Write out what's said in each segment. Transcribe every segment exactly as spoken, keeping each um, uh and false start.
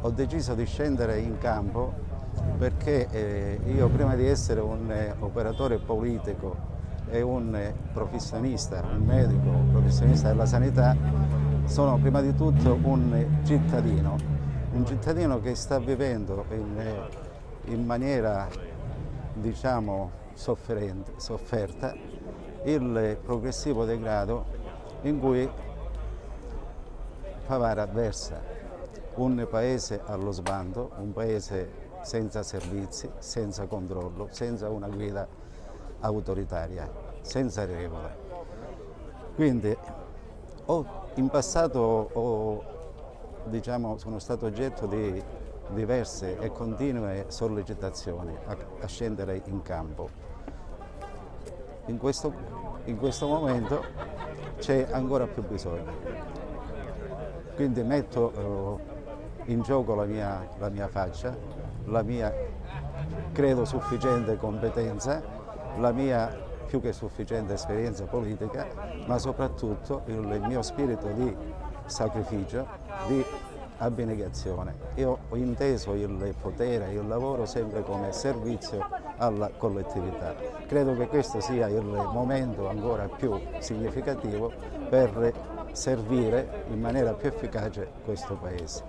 ho deciso di scendere in campo perché eh, io, prima di essere un eh, operatore politico e un eh, professionista, un medico, un professionista della sanità, sono prima di tutto un eh, cittadino, un cittadino che sta vivendo in, eh, in maniera, diciamo, sofferente, sofferta il progressivo degrado in cui Favara versa, un paese allo sbando, un paese senza servizi, senza controllo, senza una guida autoritaria, senza regole. Quindi ho, in passato ho, diciamo, sono stato oggetto di diverse e continue sollecitazioni a, a scendere in campo. In questo, in questo momento c'è ancora più bisogno. Quindi metto eh, in gioco la mia, la mia faccia, la mia, credo, sufficiente competenza, la mia più che sufficiente esperienza politica, ma soprattutto il mio spirito di sacrificio, di abnegazione. Io ho inteso il potere e il lavoro sempre come servizio alla collettività. Credo che questo sia il momento ancora più significativo per servire in maniera più efficace questo Paese.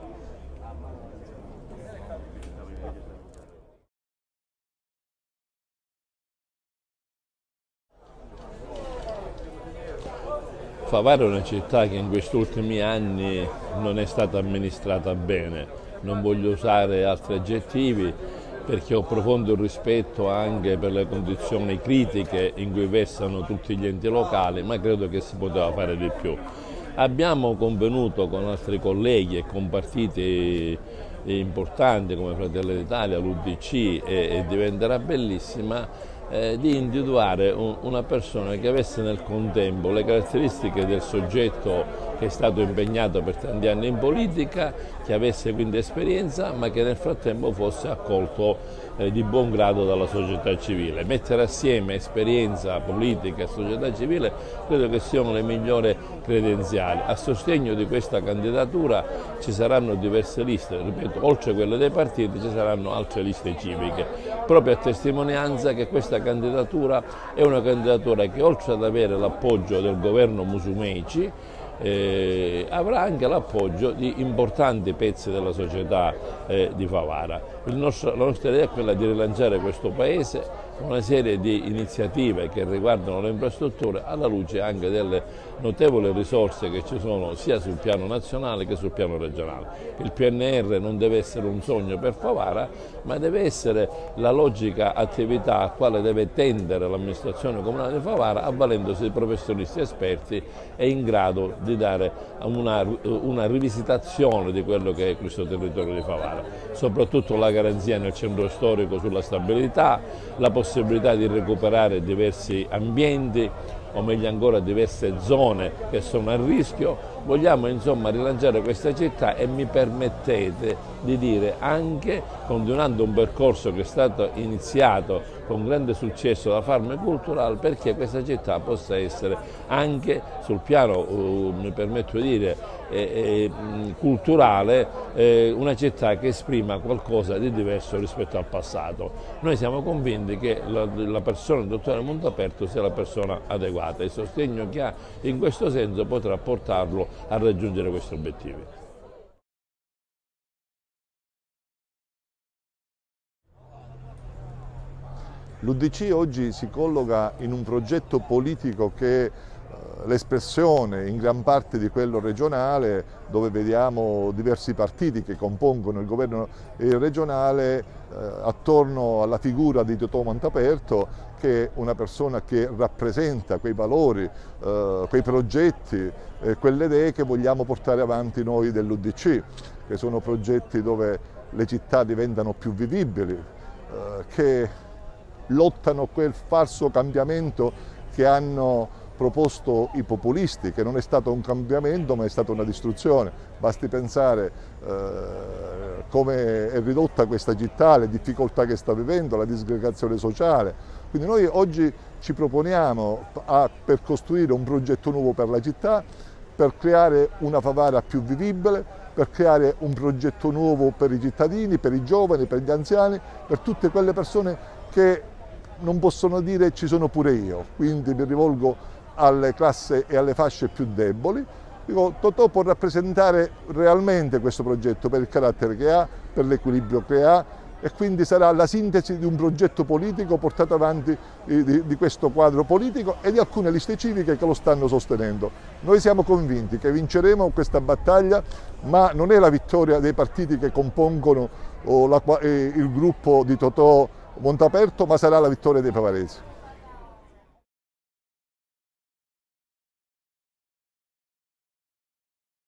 Favara è una città che in questi ultimi anni non è stata amministrata bene, non voglio usare altri aggettivi perché ho profondo rispetto anche per le condizioni critiche in cui versano tutti gli enti locali, ma credo che si poteva fare di più. Abbiamo convenuto con altri colleghi e con partiti importanti come Fratelli d'Italia, l'U D C e, e Diventerà Bellissima, eh, di individuare un, una persona che avesse nel contempo le caratteristiche del soggetto che è stato impegnato per tanti anni in politica, che avesse quindi esperienza, ma che nel frattempo fosse accolto eh, di buon grado dalla società civile. Mettere assieme esperienza politica e società civile credo che siano le migliori credenziali. A sostegno di questa candidatura ci saranno diverse liste, ripeto, oltre quelle dei partiti ci saranno altre liste civiche, proprio a testimonianza che questa candidatura è una candidatura che, oltre ad avere l'appoggio del governo Musumeci, Eh, avrà anche l'appoggio di importanti pezzi della società eh, di Favara. Il nostro, la nostra idea è quella di rilanciare questo paese con una serie di iniziative che riguardano le infrastrutture, alla luce anche delle notevoli risorse che ci sono sia sul piano nazionale che sul piano regionale. Il P N R non deve essere un sogno per Favara, ma deve essere la logica attività a quale deve tendere l'amministrazione comunale di Favara, avvalendosi di professionisti esperti e in grado di dare una, una rivisitazione di quello che è questo territorio di Favara, soprattutto la garanzia nel centro storico sulla stabilità, la possibilità di recuperare diversi ambienti, o meglio ancora diverse zone che sono a rischio. Vogliamo insomma rilanciare questa città e mi permettete di dire anche continuando un percorso che è stato iniziato con grande successo da Farm Cultural, perché questa città possa essere anche sul piano, uh, mi permetto di dire, eh, eh, culturale, eh, una città che esprima qualcosa di diverso rispetto al passato. Noi siamo convinti che la, la persona del dottore Montaperto sia la persona adeguata e il sostegno che ha in questo senso potrà portarlo a raggiungere questi obiettivi. L'U D C oggi si colloca in un progetto politico che è l'espressione in gran parte di quello regionale, dove vediamo diversi partiti che compongono il governo regionale eh, attorno alla figura di Totò Montaperto, che è una persona che rappresenta quei valori, eh, quei progetti, eh, quelle idee che vogliamo portare avanti noi dell'U D C, che sono progetti dove le città diventano più vivibili, eh, che lottano quel falso cambiamento che hanno proposto i populisti, che non è stato un cambiamento ma è stata una distruzione. Basti pensare eh, come è ridotta questa città, le difficoltà che sta vivendo, la disgregazione sociale. Quindi noi oggi ci proponiamo a, per costruire un progetto nuovo per la città per creare una Favara più vivibile, per creare un progetto nuovo per i cittadini, per i giovani, per gli anziani, per tutte quelle persone che non possono dire ci sono pure io. Quindi mi rivolgo alle classi e alle fasce più deboli. Dico, Totò può rappresentare realmente questo progetto per il carattere che ha, per l'equilibrio che ha, e quindi sarà la sintesi di un progetto politico portato avanti di, di questo quadro politico e di alcune liste civiche che lo stanno sostenendo. Noi siamo convinti che vinceremo questa battaglia, ma non è la vittoria dei partiti che compongono oh, la, eh, il gruppo di Totò Montaperto, ma sarà la vittoria dei favaresi.